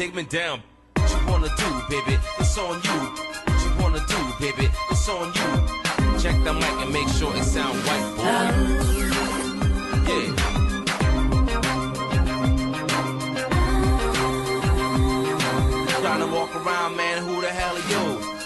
take me down. What you wanna do, baby? It's on you. What you wanna do, baby? It's on you. Check the mic and make sure it sound right, boy. Yeah. Trying to walk around, man, who the hell are you?